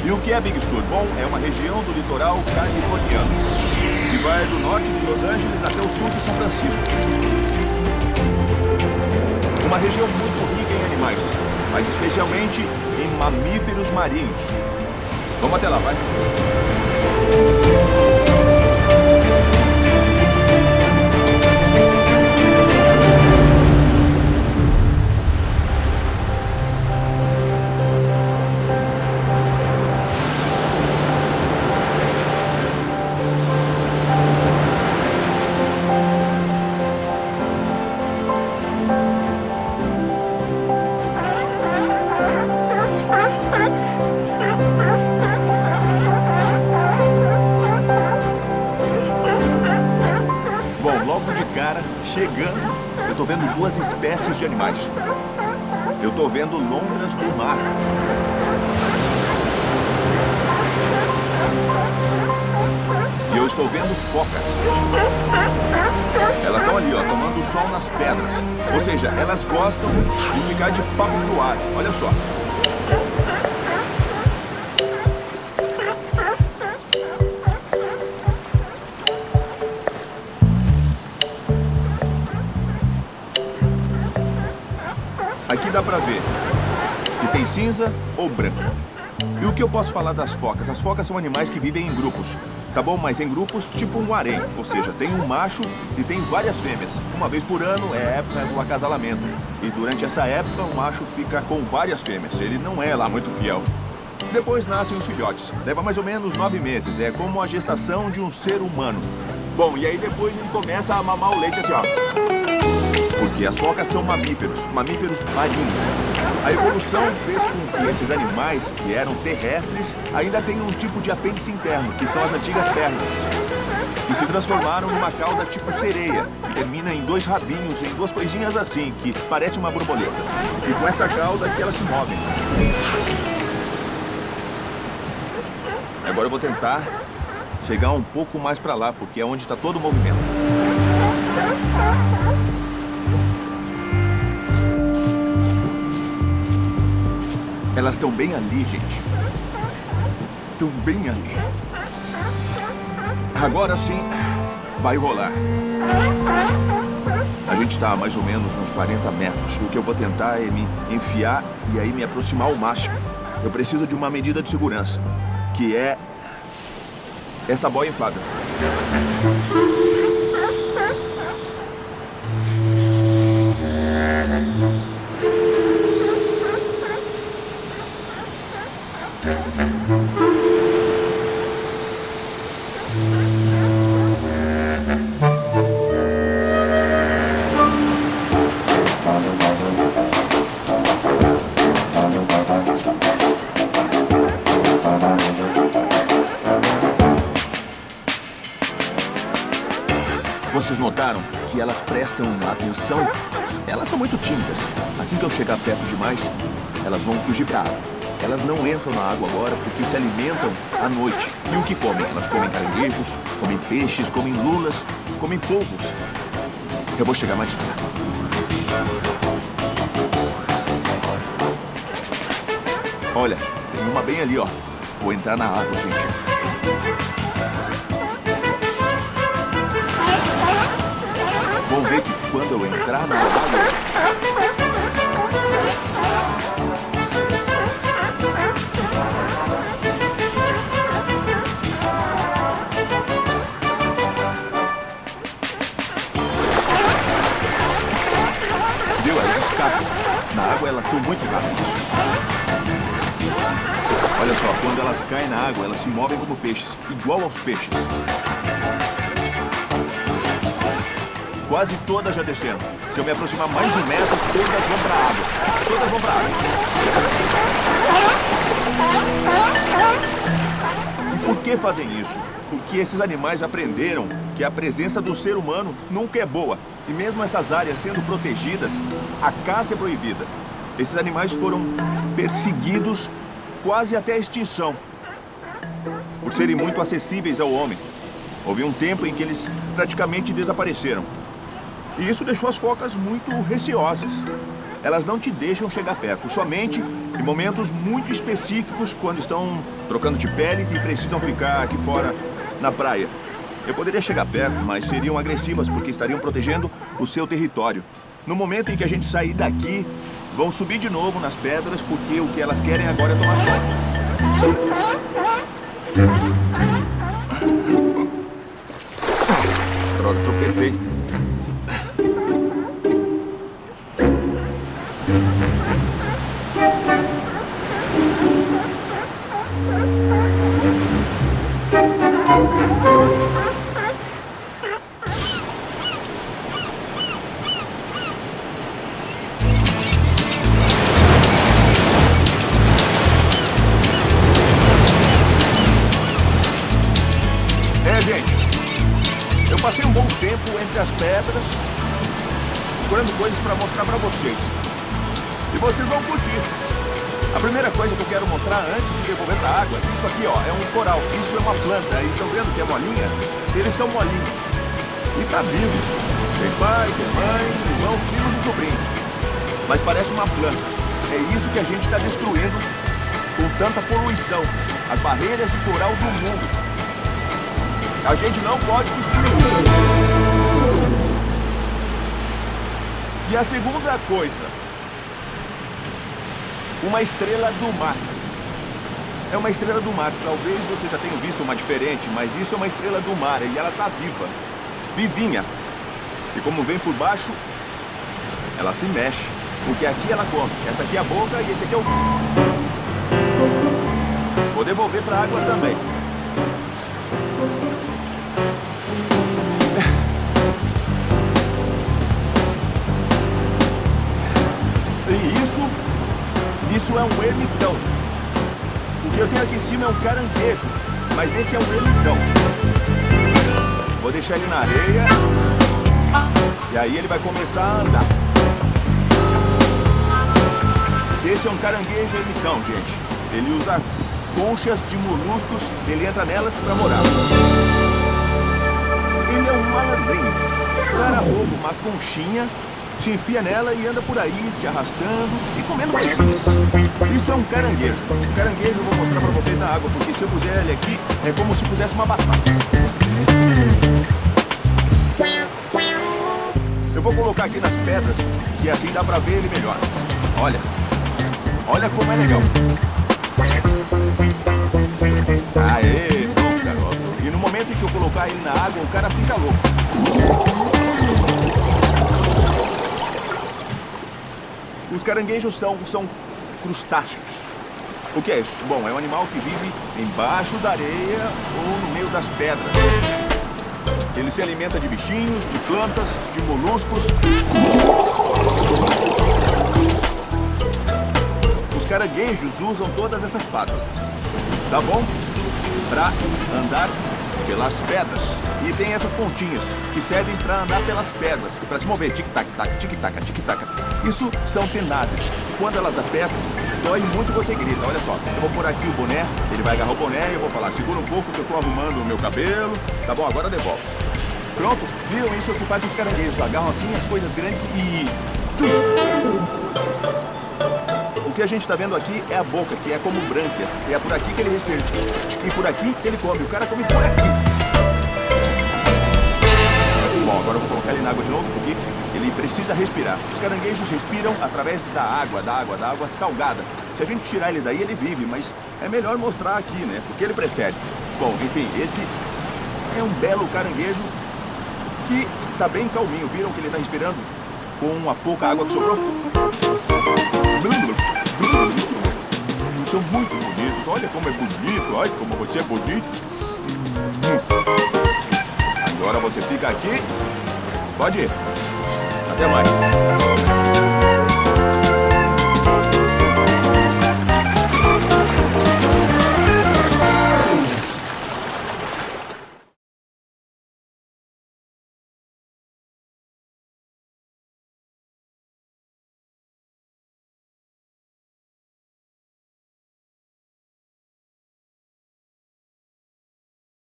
E o que é Big Sur? Bom, é uma região do litoral californiano, que vai do norte de Los Angeles até o sul de São Francisco. Uma região muito rica em animais, mas especialmente em mamíferos marinhos. Vamos até lá, vai? Chegando, eu tô vendo duas espécies de animais. Eu tô vendo lontras do mar. E eu estou vendo focas. Elas estão ali, ó, tomando sol nas pedras. Ou seja, elas gostam de ficar de papo pro ar. Olha só. Aqui dá pra ver que tem cinza ou branco. E o que eu posso falar das focas? As focas são animais que vivem em grupos, tá bom? Mas em grupos tipo um harém, ou seja, tem um macho e tem várias fêmeas. Uma vez por ano é a época do acasalamento. E durante essa época o macho fica com várias fêmeas. Ele não é lá muito fiel. Depois nascem os filhotes. Leva mais ou menos 9 meses. É como a gestação de um ser humano. Bom, e aí depois ele começa a mamar o leite assim, ó. Porque as focas são mamíferos marinhos. A evolução fez com que esses animais, que eram terrestres, ainda tenham um tipo de apêndice interno, que são as antigas pernas, que se transformaram numa cauda tipo sereia, que termina em 2 rabinhos, em 2 coisinhas assim, que parece uma borboleta. E com essa cauda que elas se movem. Agora eu vou tentar chegar um pouco mais pra lá, porque é onde está todo o movimento. Elas estão bem ali, gente. Estão bem ali. Agora sim, vai rolar. A gente está a mais ou menos uns 40 metros. O que eu vou tentar é me enfiar e aí me aproximar ao máximo. Eu preciso de uma medida de segurança, que é essa boia inflável. Vocês notaram que elas prestam atenção? Elas são muito tímidas. Assim que eu chegar perto demais, elas vão fugir para a água. Elas não entram na água agora porque se alimentam à noite. E o que comem? Elas comem caranguejos, comem peixes, comem lulas, comem polvos. Eu vou chegar mais perto. Olha, tem uma bem ali, ó. Vou entrar na água, gente. Vão ver que quando eu entrar na água... Viu? Elas escapam. Na água elas são muito rápidas. Olha só, quando elas caem na água, elas se movem como peixes, igual aos peixes. Quase todas já desceram. Se eu me aproximar mais de 1 metro, todas vão pra água. Todas vão pra água. E por que fazem isso? Porque esses animais aprenderam que a presença do ser humano nunca é boa. E mesmo essas áreas sendo protegidas, a caça é proibida. Esses animais foram perseguidos quase até a extinção, por serem muito acessíveis ao homem. Houve um tempo em que eles praticamente desapareceram. E isso deixou as focas muito receosas. Elas não te deixam chegar perto, somente Em momentos muito específicos, quando estão trocando de pele e precisam ficar aqui fora na praia. Eu poderia chegar perto, mas seriam agressivas porque estariam protegendo o seu território. No momento em que a gente sair daqui, vão subir de novo nas pedras porque o que elas querem agora é tomar sol. Droga, tropecei. Gente, eu passei um bom tempo entre as pedras, procurando coisas para mostrar para vocês. E vocês vão curtir. A primeira coisa que eu quero mostrar antes de devolver para a água, isso aqui, ó, é um coral. Isso é uma planta. Eles estão vendo que é molinha? Eles são molinhos. E tá vivo. Tem pai, tem mãe, irmãos, primos e sobrinhos. Mas parece uma planta. É isso que a gente está destruindo com tanta poluição. As barreiras de coral do mundo. A gente não pode destruir isso. E a segunda coisa, uma estrela do mar. É uma estrela do mar. Talvez você já tenha visto uma diferente, mas isso é uma estrela do mar e ela tá viva. Vivinha. E como vem por baixo, ela se mexe. Porque aqui ela come. Essa aqui é a boca e esse aqui é o... Vou devolver pra água também. Isso é um ermitão. O que eu tenho aqui em cima é um caranguejo, mas esse é um ermitão. Vou deixar ele na areia e aí ele vai começar a andar. Esse é um caranguejo ermitão, gente. Ele usa conchas de moluscos, ele entra nelas para morar. Ele é um malandrinho. O cara rouba uma conchinha, se enfia nela e anda por aí, se arrastando e comendo coisinhas. Isso é um caranguejo. O caranguejo eu vou mostrar pra vocês na água, porque se eu puser ele aqui, é como se pusesse uma batata. Eu vou colocar aqui nas pedras, que assim dá pra ver ele melhor. Olha. Olha como é legal. Aê, pronto, garoto. E no momento em que eu colocar ele na água, o cara fica louco. Os caranguejos são crustáceos. O que é isso? Bom, é um animal que vive embaixo da areia ou no meio das pedras. Ele se alimenta de bichinhos, de plantas, de moluscos. Os caranguejos usam todas essas patas, tá bom? Para andar pelas pedras. E tem essas pontinhas que servem para andar pelas pedras, para se mover, tic-tac-tac, tic-tac, tic-tac. Isso são tenazes. Quando elas apertam, dói muito, você grita. Olha só, eu vou pôr aqui o boné, ele vai agarrar o boné e eu vou falar, segura um pouco que eu tô arrumando o meu cabelo. Tá bom, agora devolve. Pronto, viram isso é o que faz os caranguejos, agarram assim as coisas grandes e... O que a gente tá vendo aqui é a boca, que é como brânquias. E é por aqui que ele respira. E por aqui que ele come. O cara come por aqui. Bom, agora eu vou colocar ele na água de novo, porque ele precisa respirar. Os caranguejos respiram através da água salgada. Se a gente tirar ele daí, ele vive, mas é melhor mostrar aqui, né? Porque ele prefere. Bom, enfim, esse é um belo caranguejo que está bem calminho. Viram que ele está respirando com a pouca água que sobrou? São muito bonitos. Olha como é bonito. Ai, como você é bonito. Agora você fica aqui. Pode ir. Até mais.